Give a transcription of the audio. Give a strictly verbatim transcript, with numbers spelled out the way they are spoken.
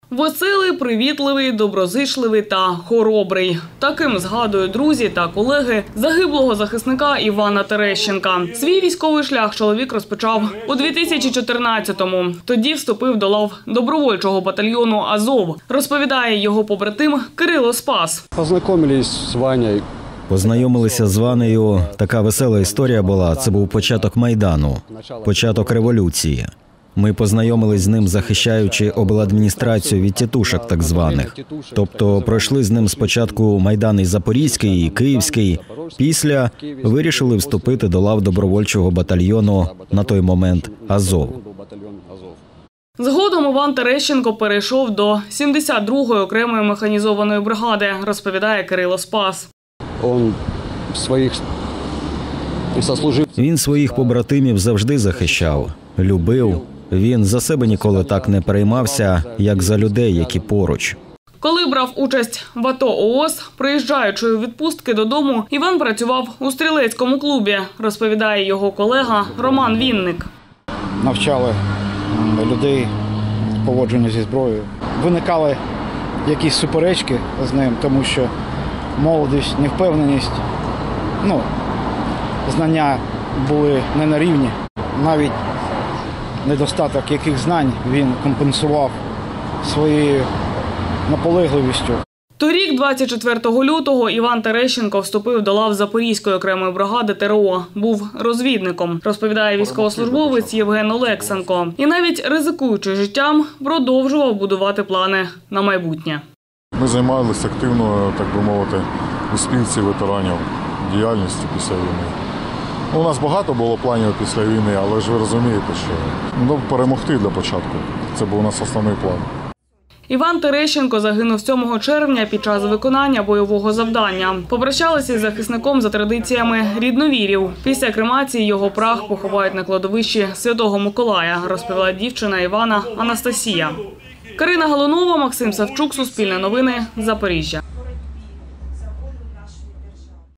Веселий, привітливий, доброзичливий та хоробрий. Таким згадують друзі та колеги загиблого захисника Івана Терещенка. Свій військовий шлях чоловік розпочав у дві тисячі чотирнадцятому. Тоді вступив до лав добровольчого батальйону «Азов», розповідає його побратим Кирило Спас. Познайомились з Ванею. Познайомилися з Ванею. Така весела історія була. Це був початок Майдану, початок революції. Ми познайомились з ним, захищаючи обладміністрацію від тітушок так званих. Тобто пройшли з ним спочатку Майдан і Запорізький, і Київський. Після вирішили вступити до лав добровольчого батальйону на той момент «Азов». Згодом Іван Терещенко перейшов до сімдесят другої окремої механізованої бригади, розповідає Кирило Спас. Он своїх Він своїх побратимів завжди захищав, любив. Він за себе ніколи так не переймався, як за людей, які поруч. Коли брав участь в АТО-ООС, приїжджаючи у відпустки додому, Іван працював у стрілецькому клубі, розповідає його колега Роман Вінник. Навчали людей поводженню зі зброєю. Виникали якісь суперечки з ним, тому що молодість, невпевненість, ну, знання були не на рівні. Навіть недостаток яких знань він компенсував своєю наполегливістю. Торік, двадцять четвертого лютого, Іван Терещенко вступив до лав Запорізької окремої бригади ТРО. Був розвідником, розповідає військовослужбовець Євген Олексенко. І навіть ризикуючи життям, продовжував будувати плани на майбутнє. Ми займалися активною, так би мовити, у спілці ветеранів діяльністю після війни. У нас багато було планів після війни, але ж ви розумієте, що ну, перемогти для початку. Це був у нас основний план. Іван Терещенко загинув сьомого червня під час виконання бойового завдання. Попрощалися із захисником за традиціями рідновірів. Після кремації його прах поховають на кладовищі Святого Миколая, розповіла дівчина Івана Анастасія. Карина Галунова, Максим Савчук, Суспільне новини, Запоріжжя.